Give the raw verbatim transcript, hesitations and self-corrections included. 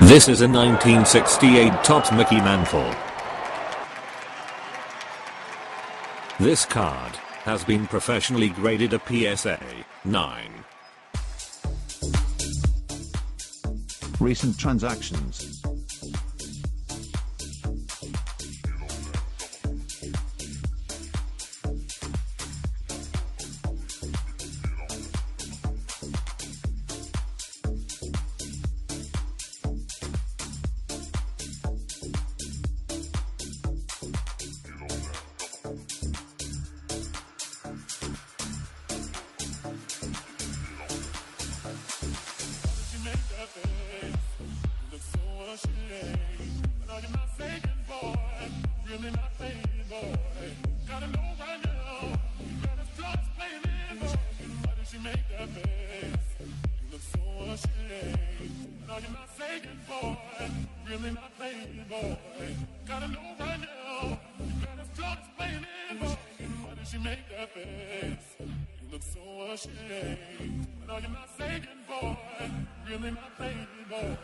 This is a nineteen sixty-eight Topps Mickey Mantle. This card has been professionally graded a P S A nine. Recent transactions. No, you're not saying, boy, really not saying, boy.